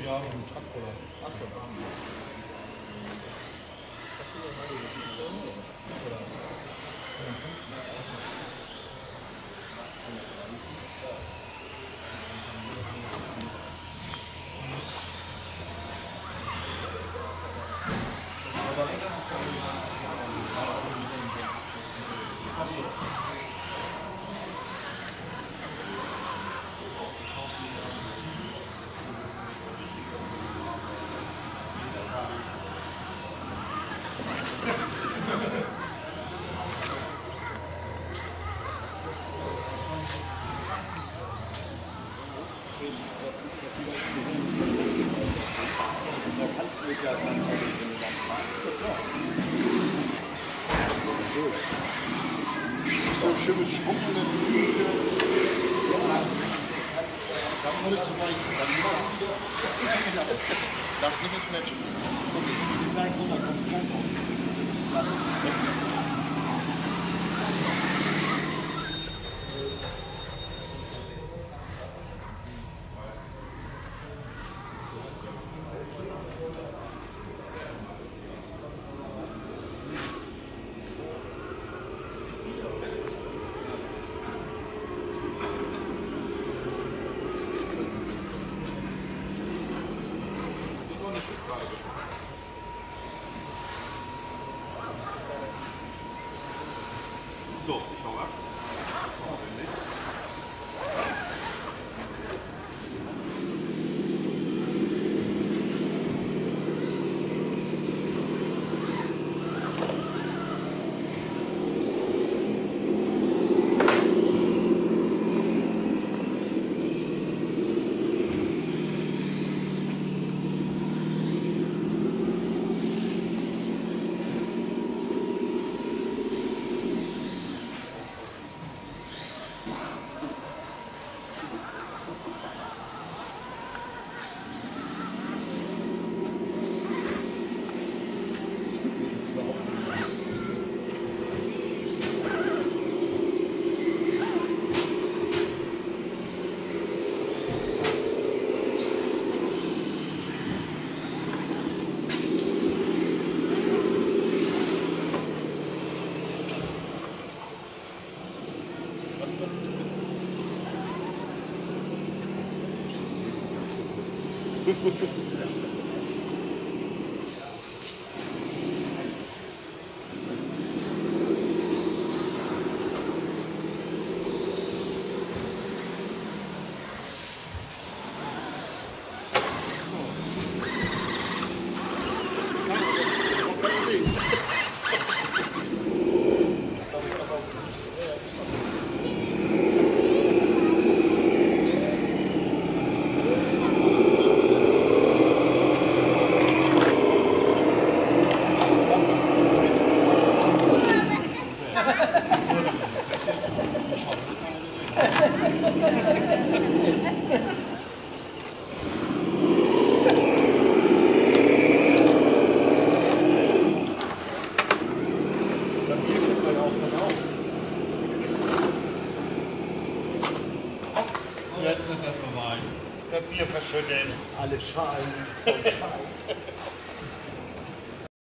Jahre im Truckroller. Achso. Da kannst du mit ja dann auch in den Land fahren. So schön mit Schwung und dann da voll zu weit. Darf nicht das Match. Nein, da kommst du gleich raus. So, ich hau ab. Jetzt ist das normal. Papier verschütteln. Alle Schalen.